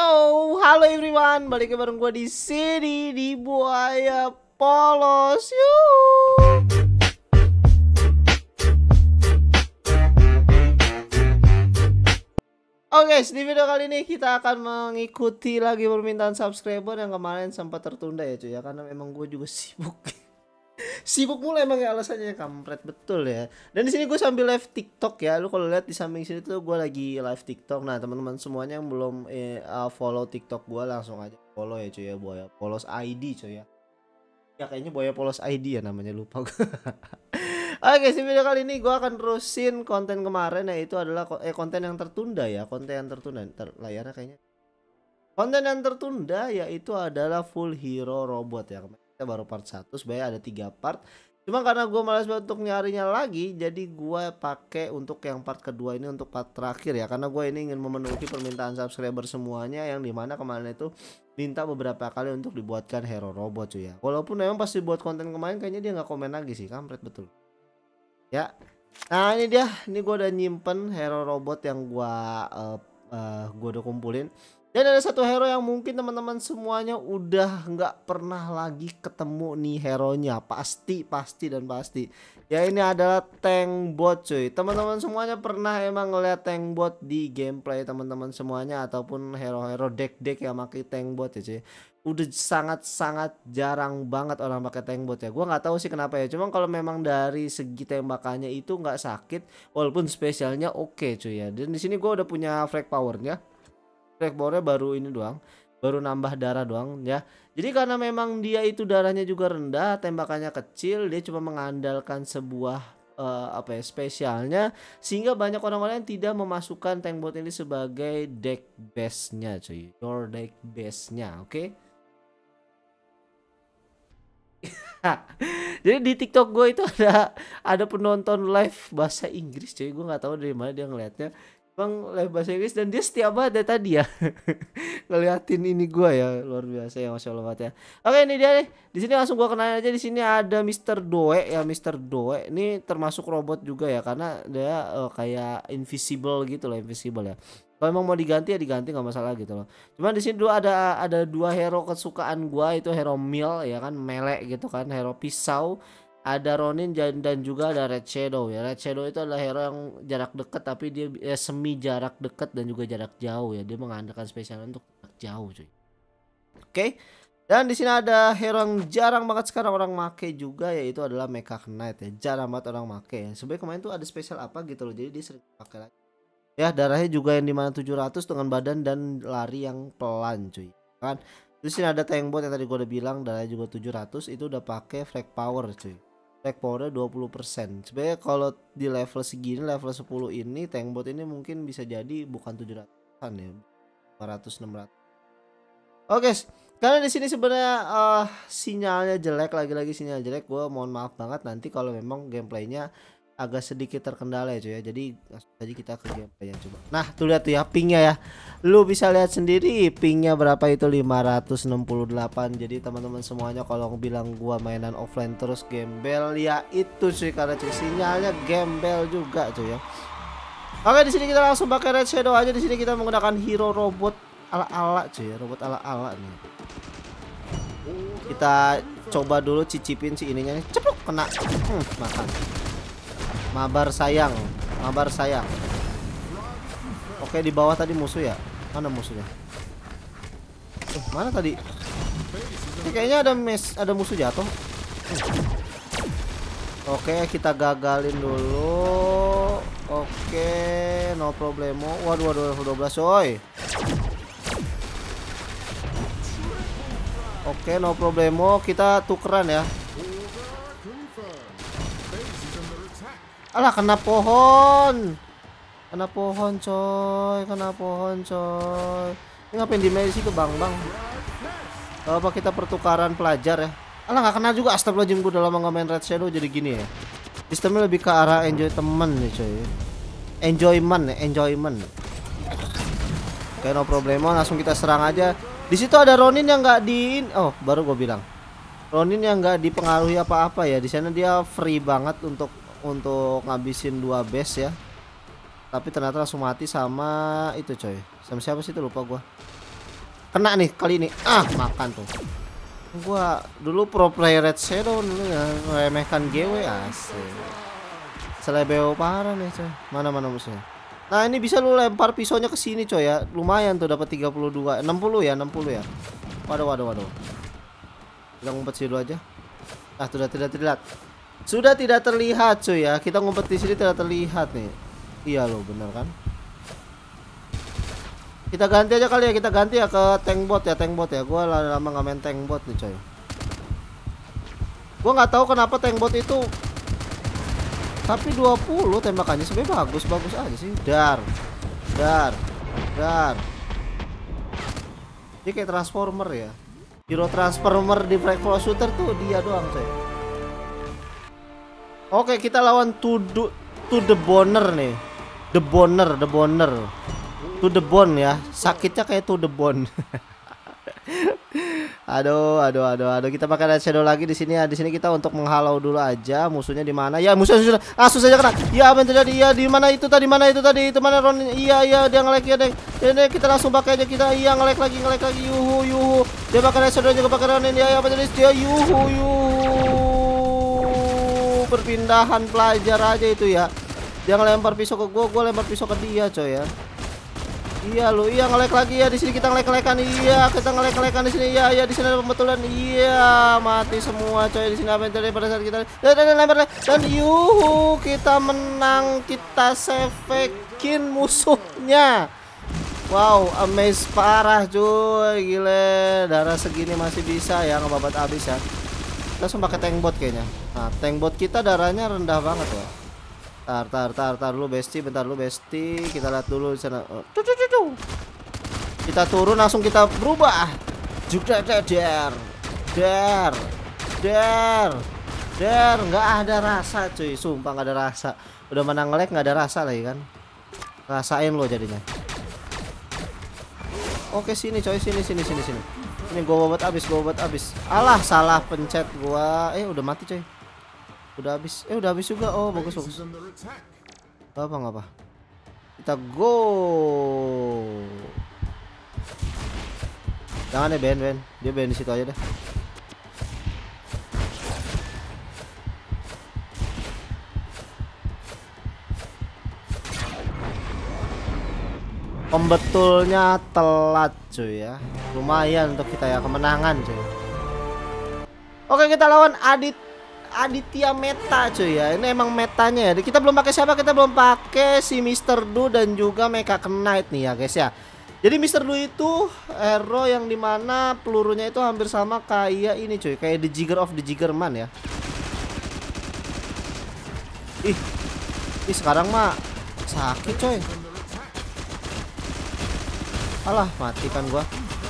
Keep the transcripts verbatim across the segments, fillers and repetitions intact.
Halo everyone, balik bareng gua di sini di Buaya Polos. Yuk. Oke, guys, di video kali ini kita akan mengikuti lagi permintaan subscriber yang kemarin sempat tertunda ya cuy ya, karena memang gue juga sibuk. Sibuk mulai emang ya alasannya, kampret betul ya. Dan di sini gue sambil live TikTok ya. Lu kalau lihat di samping sini tuh gue lagi live TikTok. Nah, teman-teman semuanya yang belum eh, uh, follow TikTok gue langsung aja follow ya cuy ya, Buaya Polos I D cuy ya. Ya kayaknya Buaya Polos I D ya namanya, lupa gue. Oke, di video kali ini gue akan terusin konten kemarin, yaitu adalah eh konten yang tertunda ya, konten yang tertunda. Ntar layarnya kayaknya. Konten yang tertunda yaitu adalah full hero robot ya. Kita baru part satu, sebenarnya ada tiga part. Cuma karena gue malas banget untuk nyarinya lagi, jadi gue pakai untuk yang part kedua ini untuk part terakhir ya. Karena gue ini ingin memenuhi permintaan subscriber semuanya, yang dimana kemarin itu minta beberapa kali untuk dibuatkan hero robot cuy ya. Walaupun memang pas dibuat konten kemarin kayaknya dia nggak komen lagi sih, kampret betul. Ya, nah ini dia, ini gue udah nyimpen hero robot yang gue uh, uh, gue udah kumpulin. Dan ada satu hero yang mungkin teman-teman semuanya udah nggak pernah lagi ketemu nih hero-nya, pasti pasti dan pasti. Ya ini adalah tank bot cuy. Teman-teman semuanya pernah emang ngeliat tank bot di gameplay teman-teman semuanya, ataupun hero-hero deck-deck yang pakai tank bot ya cuy. Udah sangat-sangat jarang banget orang pakai tank bot ya. Gua nggak tahu sih kenapa ya. Cuma kalau memang dari segi tembakannya itu nggak sakit, walaupun spesialnya oke cuy ya. Dan di sini gua udah punya frag powernya. Frag powernya baru ini doang, baru nambah darah doang ya. Jadi karena memang dia itu darahnya juga rendah, tembakannya kecil, dia cuma mengandalkan sebuah uh, apa ya spesialnya, sehingga banyak orang-orang yang tidak memasukkan tank bot ini sebagai deck base-nya cuy. Your deck base-nya, oke? Okay? Jadi di TikTok gue itu ada ada penonton live bahasa Inggris cuy. Gue nggak tahu dari mana dia ngeliatnya. Bang live bahasa Inggris, dan dia setia banget ya tadi ya. Ngeliatin ini gua ya, luar biasa ya, masya Allah banget ya. Oke, ini dia nih. Di sini langsung gua kenalin aja. Di sini ada mister Doe ya, mister Doe. Ini termasuk robot juga ya, karena dia uh, kayak invisible gitu loh, invisible ya. Kalau emang mau diganti ya diganti, nggak masalah gitu loh. Cuman di sini dulu ada ada dua hero kesukaan gua, itu hero Mil ya kan, melee gitu kan, hero pisau. Ada Ronin dan juga ada Red Shadow ya. Red Shadow itu adalah hero yang jarak dekat, tapi dia ya, semi jarak dekat dan juga jarak jauh ya. Dia mengandalkan spesial untuk jarak jauh cuy. Oke. Okay. Dan di sini ada hero yang jarang banget sekarang orang make juga, yaitu adalah Mecha Knight ya. Jarang banget orang make ya. Sebenarnya kemarin tuh ada spesial apa gitu loh. Jadi dia sering pakai lagi. Ya, darahnya juga yang dimana tujuh ratus dengan badan dan lari yang pelan cuy. Kan. Terus sini ada tank bot yang tadi gua udah bilang, darahnya juga tujuh ratus, itu udah pakai frag power cuy. Frag powernya dua puluh persen. Sebenarnya kalau di level segini, level sepuluh ini, tank bot ini mungkin bisa jadi bukan tujuh ratusan ya, lima ratus enam ratus. Oke, karena di sini sebenarnya uh, sinyalnya jelek, lagi-lagi sinyal jelek. Gue mohon maaf banget nanti kalau memang gameplaynya agak sedikit terkendala ya cuy ya. Jadi langsung aja kita ke gameplaynya coba. Nah tuh lihat tuh ya pingnya ya. Lu bisa lihat sendiri pingnya berapa, itu lima ratus enam puluh delapan. Jadi teman-teman semuanya kalau bilang gua mainan offline terus gembel, ya itu cuy, karena cuy sinyalnya gembel juga cuy ya. Oke, di sini kita langsung pakai Red Shadow aja. Di sini kita menggunakan hero robot ala-ala cuy ya, robot ala-ala nih. Kita coba dulu cicipin si ininya nih. Ceplok kena. Hmm, makan. Mabar sayang, mabar sayang. Oke, di bawah tadi musuh ya. Mana musuhnya? Eh, mana tadi? Ini kayaknya ada mes, ada musuh jatuh. Oke, kita gagalin dulu. Oke, no problemo. Waduh, waduh, level dua belas coy. Oke, no problemo. Kita tukeran ya. Alah, kena pohon. Kena pohon coy, kena pohon coy. Ini ngapain di Messi ke bang bang? Apa kita pertukaran pelajar ya? Alah, nggak kena juga. Astagfirullahaladzim, gue udah lama nggak main Red Shadow jadi gini ya. Sistemnya lebih ke arah enjoy temen nih coy. Enjoyment ya, enjoyment. Oke, no problemo, langsung kita serang aja. Di situ ada Ronin yang nggak di, oh baru gue bilang. Ronin yang nggak dipengaruhi apa-apa ya. Di sana dia free banget untuk untuk ngabisin dua base ya. Tapi ternyata langsung mati sama itu coy. Sama siapa sih itu, lupa gua. Kena nih kali ini. Ah, makan tuh. Gua dulu pro player Red Shadow dulu ya, remehkan G W asik. Selebeo parah nih coy. Mana-mana musuhnya. Nah, ini bisa lu lempar pisaunya ke sini coy ya. Lumayan tuh dapat tiga puluh dua, enam puluh ya, enam puluh ya. Waduh, waduh, waduh. Kita ngumpet sini dulu aja. Ah, sudah tidak terlihat. Sudah tidak terlihat cuy ya. Kita ngumpet di sini tidak terlihat nih. Iya loh, bener kan? Kita ganti aja kali ya, kita ganti ya ke tank bot ya, tank bot ya. Gua lama nggak main tank bot nih coy. Gua nggak tahu kenapa tank bot itu tapi dua puluh tembakannya sebenarnya bagus-bagus aja sih. Dar. Dar. Dar. Ini kayak transformer ya. Hero transformer di Frag Flow Shooter tuh dia doang coy. Oke, kita lawan to the, to the boner nih. The boner, the boner. To the bone ya, sakitnya kayak to the bone. aduh, aduh, aduh, aduh. Kita pakai Red Shadow lagi di sini ya. Di sini kita untuk menghalau dulu aja. Musuhnya di mana? Ya, musuhnya sudah. Ah, susah aja kena. Ya, apa yang terjadi? Ya, di mana itu tadi? Mana itu tadi? Itu mana Ron? Iya, iya, dia nge-lag ya, deh. Ini kita langsung pakai aja kita. Iya, nge-lag lagi, nge-lag lagi. Yuhu, yuhu. Dia pakai Red Shadow juga pakai Ronin. Ya, apa terjadi? Dia yuhu, yuhu. Perpindahan pelajar aja itu ya. Dia ngelempar pisau ke gua, gua lempar pisau ke dia, coy ya. Iya lu, iya nge-lag lagi ya di sini, kita nge-lag-lagan. Iya, kita nge-lag-lagan di sini. Iya, iya di sini ada pembetulan. Iya, mati semua coy di sini. Apa yang terjadi pada saat kita dan dan lempar dan yuhu, kita menang, kita sevekin musuhnya. Wow, amaze parah cuy, gile. Darah segini masih bisa ya ngebabat abis ya. Kita langsung pakai tank bot kayaknya. Nah, tank bot kita darahnya rendah banget ya. Tar, tar, tar, tar lu besti, bentar lu besti. Kita lihat dulu di sana. Oh, cu, cu, cu, cu. Kita turun langsung kita berubah. Juga der, der, der, der, der. Nggak ada rasa cuy, sumpah nggak ada rasa. Udah menang nge-lag nggak ada rasa lagi kan. Rasain lo jadinya. Oke sini coy, sini, sini, sini, sini. Ini gua bobot abis, gua bobot abis. Alah, salah pencet gua. Eh udah mati coy. Udah habis, eh udah habis juga. Oh bagus bagus. Gak apa nggak apa. Kita go. Jangan deh Ben Ben, dia Ben di situ aja deh. Pembetulnya telat cuy ya. Lumayan untuk kita ya, kemenangan cuy. Oke, kita lawan Adit Aditya Meta cuy ya. Ini emang metanya ya. Kita belum pakai siapa? Kita belum pakai si mister Du dan juga Mecha Knight nih ya guys ya. Jadi mister Du itu hero yang dimana pelurunya itu hampir sama kayak ini cuy, kayak The Jigger of the Jiggerman ya. Ih, ih sekarang mah sakit coy. Alah, mati kan gua.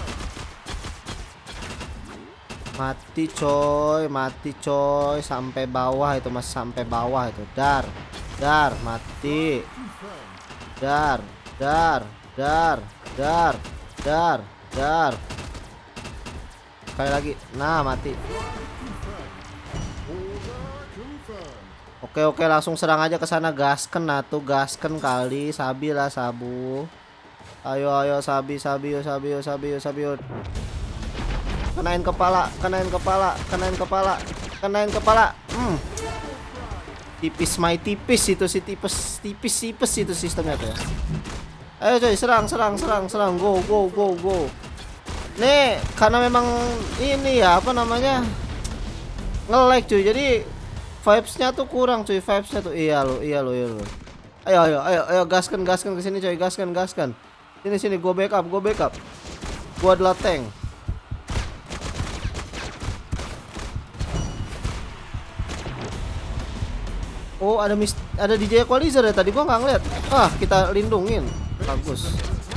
Mati coy, mati coy, sampai bawah itu mas, sampai bawah itu. Dar, dar, mati. Dar, dar, dar, dar, dar, dar. Sekali lagi, nah mati. Oke oke, langsung serang aja ke sana, gasken atuh, gasken kali, sabi lah sabu. Ayo ayo sabi sabi yo sabi yo sabi yo sabi yo. Kenain kepala, kenain kepala, kenain kepala, kenain kepala. Hmm. Tipis my tipis itu sih, tipis tipis tipis itu sistemnya tuh ya. Ayo coy, serang serang serang serang, go go go go. Nih karena memang ini ya apa namanya, nge-lag cuy, jadi vibesnya tuh kurang cuy, vibesnya tuh. Iya lo, iya lo, iya lo. Ayo ayo ayo ayo, gaskan gaskan ke sini coy, gaskan gaskan. Sini sini, go backup, go backup. Gua adalah tank. Oh ada mis ada D J Equalizer ya tadi, gua nggak ngeliat. Ah kita lindungin, bagus.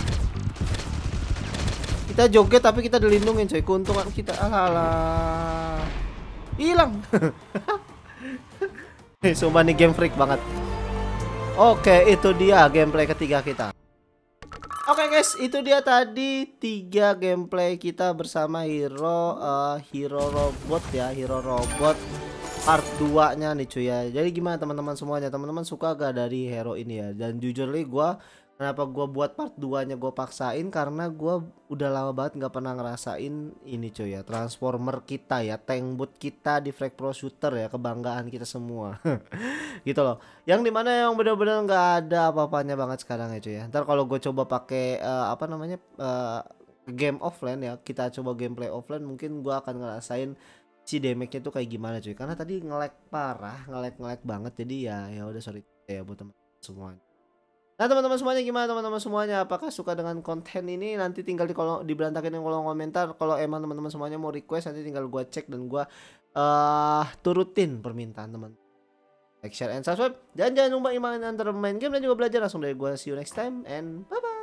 Kita joget tapi kita dilindungin coy, keuntungan kita. Alah, hilang. Sumpah nih game freak banget. Oke itu dia gameplay ketiga kita. Oke guys, itu dia tadi tiga gameplay kita bersama hero uh, hero robot ya, hero robot part dua nya nih cuy ya. Jadi gimana teman-teman semuanya, teman-teman suka gak dari hero ini ya? Dan jujur nih gua Kenapa gua buat part dua nya gua paksain karena gua udah lama banget nggak pernah ngerasain ini cuy ya, transformer kita ya, tank bot kita di Frag Pro Shooter ya, kebanggaan kita semua. Gitu loh. Yang dimana yang bener-bener nggak ada apa-apanya banget sekarang ya cuy ya. Ntar kalau gue coba pakai eh, apa namanya eh, game offline ya, kita coba gameplay offline, mungkin gua akan ngerasain si damage-nya tuh kayak gimana cuy. Karena tadi nge-lag parah, nge-lag nge-lag banget. Jadi ya ya udah sorry ya buat teman semua. Nah teman-teman semuanya gimana teman-teman semuanya, apakah suka dengan konten ini? Nanti tinggal di kolom di berantakin di kolom komentar. Kalau emang teman-teman semuanya mau request, nanti tinggal gua cek dan gua eh turutin permintaan teman. Like, share, and subscribe. Dan jangan lupa imanin antara main game dan juga belajar langsung dari gua. See you next time and bye bye.